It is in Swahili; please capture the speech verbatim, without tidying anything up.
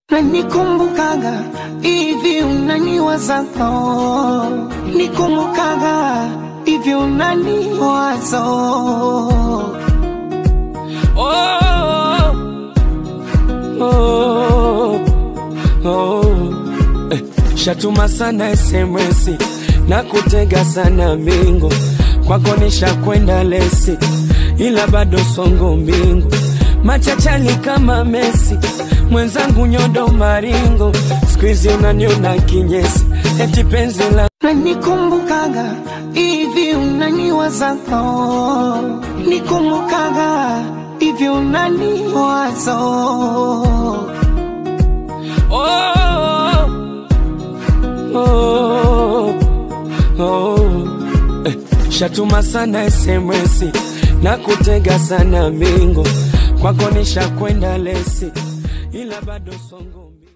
Na nikumbukaga hivi unaniwaza, nikumbukaga hivi unaniwaza. Oh, oh, oh. Eh, shatuma sana S M S na kutega sana mingo, kwako nisha kwenda lesi ila bado songo mbingu, machachali kama Messi, mwenzangu nyodo maringo, squeeze unaniona kinyesi, eti penzi la na nikumbukaga hivi unaniwaza, nikumbukaga hivi unaniwaza. Oh, oh, oh. Eh, shatuma sana S M S na kutega sana mingo, kwako nisha kwenda lesi ila bado songo.